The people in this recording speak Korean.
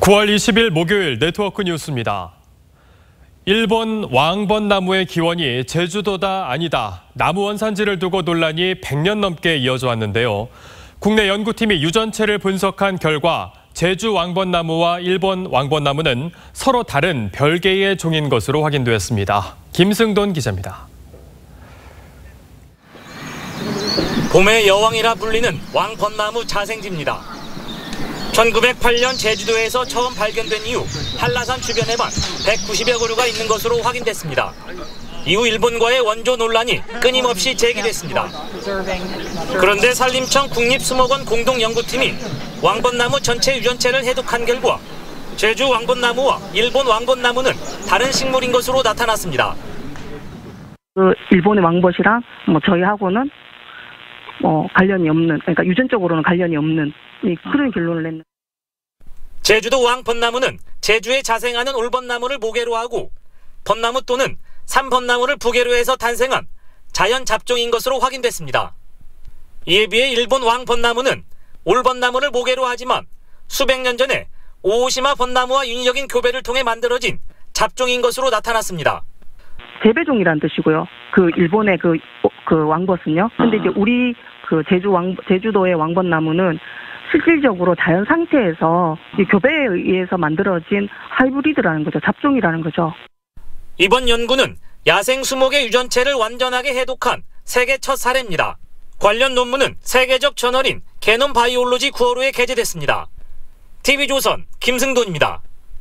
9월 20일 목요일 네트워크 뉴스입니다. 일본 왕벚나무의 기원이 제주도다 아니다. 나무 원산지를 두고 논란이 100년 넘게 이어져 왔는데요. 국내 연구팀이 유전체를 분석한 결과 제주 왕벚나무와 일본 왕벚나무는 서로 다른 별개의 종인 것으로 확인되었습니다. 김승돈 기자입니다. 봄의 여왕이라 불리는 왕벚나무 자생지입니다. 1908년 제주도에서 처음 발견된 이후 한라산 주변에만 190여 그루가 있는 것으로 확인됐습니다. 이후 일본과의 원조 논란이 끊임없이 제기됐습니다. 그런데 산림청 국립수목원 공동연구팀이 왕벚나무 전체 유전체를 해독한 결과 제주 왕벚나무와 일본 왕벚나무는 다른 식물인 것으로 나타났습니다. 일본의 왕벗이랑 저희하고는 관련이 없는, 그러니까 유전적으로는 관련이 없는 그런 결론을 냈는. 제주도 왕벚나무는 제주에 자생하는 올벚나무를 모계로 하고 벚나무 또는 삼벚나무를 부계로 해서 탄생한 자연 잡종인 것으로 확인됐습니다. 이에 비해 일본 왕벚나무는 올벚나무를 모계로 하지만 수백 년 전에 오오시마 벚나무와 인위적인 교배를 통해 만들어진 잡종인 것으로 나타났습니다. 재배종이란 뜻이고요. 일본의 왕벗은요. 근데 이제 우리 제주도의 왕벚나무는 실질적으로 자연 상태에서 교배에 의해서 만들어진 하이브리드라는 거죠. 잡종이라는 거죠. 이번 연구는 야생 수목의 유전체를 완전하게 해독한 세계 첫 사례입니다. 관련 논문은 세계적 저널인 게놈 바이올로지 9월호에 게재됐습니다. TV조선 김승돈입니다.